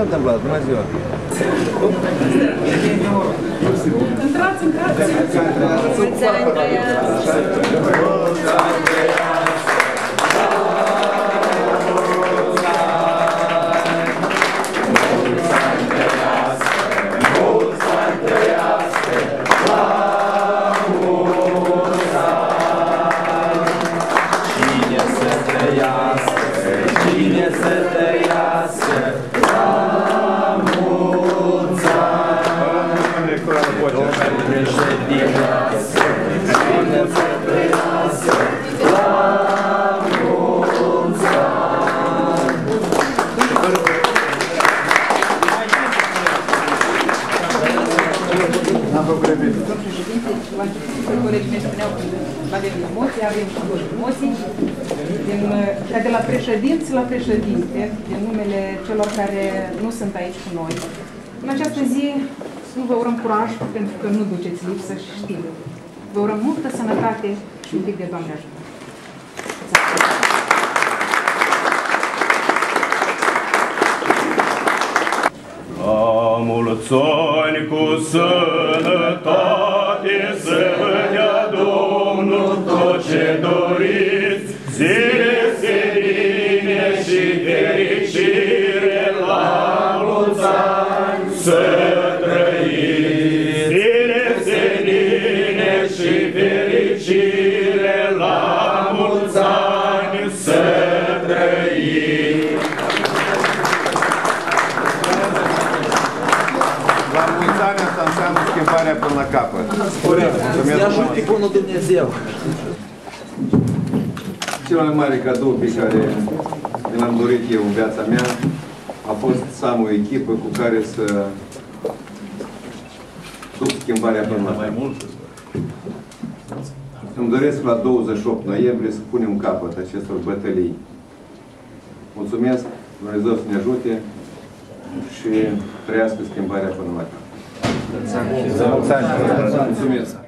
întâmplat? Bună ziua! Intrați, intrați! Mulți ani colegii mei spuneau că avem emoții, avem emoții. De la președinți la președinte, din numele celor care nu sunt aici cu noi. În această zi nu vă urăm curaj, pentru că nu duceți lipsă și știm. Vă urăm multă sănătate și un pic de Doamne ajută. La mulți ani cu sănătate să vă dea Domnul tot ce doriți, zile serine și fericire la mulți ani să trăiți. Zile serine și fericire la mulți ani să trăiți. La mulți ani asta înseamnă schimbarea până la capăt. Să-mi ajute bunul Dumnezeu. Cel mai mare cadou pe care mi l-am dorit eu în viața mea a fost să am o echipă cu care să duc schimbarea până la capăt. Îmi doresc la 28 noiembrie să punem capăt acestor bătălii. Mulțumesc, Dumnezeu să ne ajute și trăiască schimbarea până la capăt. Mulțumesc!